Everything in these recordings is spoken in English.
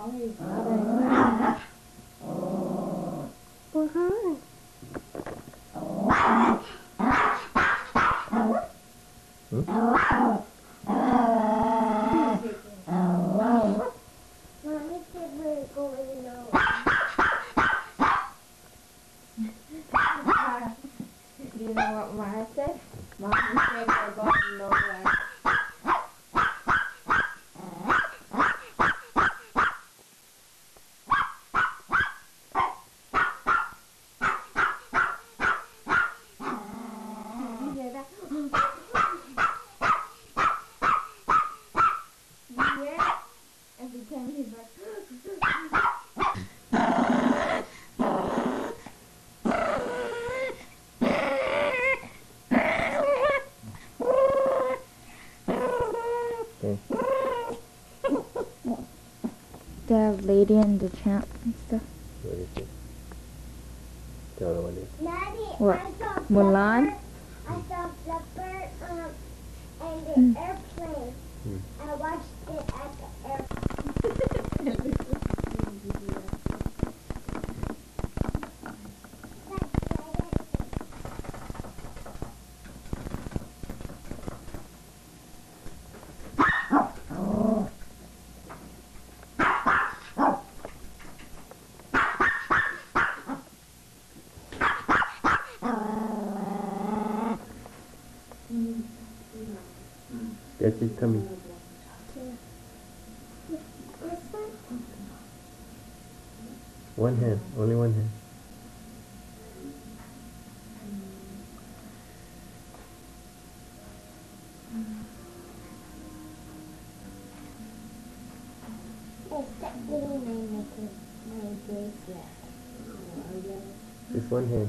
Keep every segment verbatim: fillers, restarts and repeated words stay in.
Behind. Mommy said we're going over. You know what Mara said? Mommy said we're going nowhere. You hear that? You hear it? Every time he's like... The lady and the champ and stuff. What is it? Tell her what it is. Daddy, What? I saw Mulan? Flipper. I saw Flipper um, and the Mm. airplane. Mm. I watched it at the airplane. That's his tummy. One hand, only one hand. Except getting my necklace, my bracelet. Just one hand.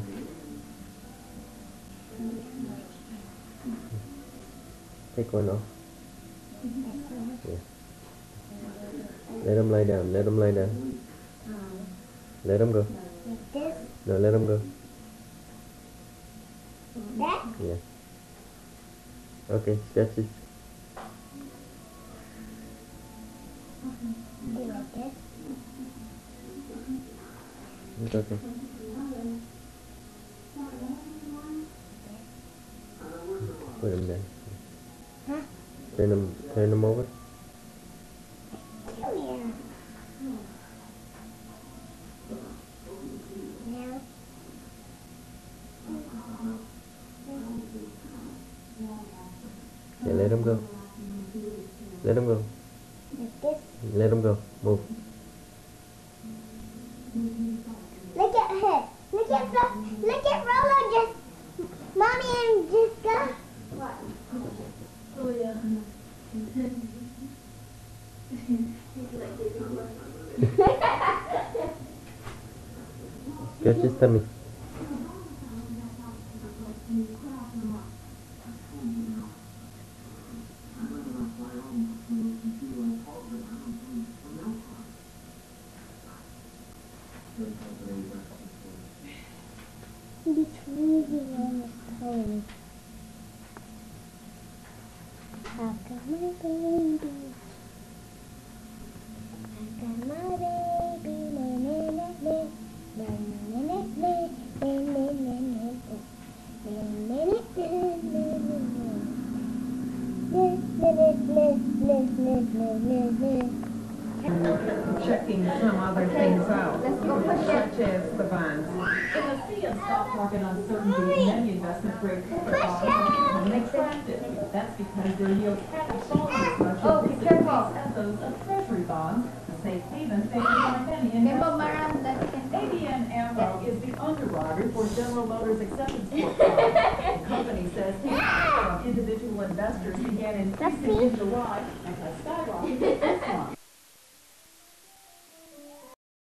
Take one off. Yeah. Let him lie down. Let him lie down. Let him go. Like this, No, let him go. that. Yeah. Okay, stretch it. Do like this. It's okay. Put him there. Huh? Turn him, turn him over. Come here. Now. Yeah, let him go. Let him go. Like this. Let him go. Move. Look at her. Look at Ro- look at Rolo just Mommy and Jessica. What? Oh yeah. Stretch his tummy. It's freezing on the cold. I've got my baby. I've got my baby. Na na na na. Na na na na. Na na na na. Na na na na na na. Na na na na na na na na. Checking some other things out, Let's go push it. such as the bonds. In a sea of stock market uncertainty, many investment grade corporate bonds are becoming attractive. That's because their yields haven't fallen as much Oh, in be recent careful. weeks as those of treasury bonds, a safe haven favored by many Remember investors. Miranda? A B N AMRO is the underwriter for General Motors Acceptance Corp. The company says interest from individual investors began increasing in July and has skyrocketed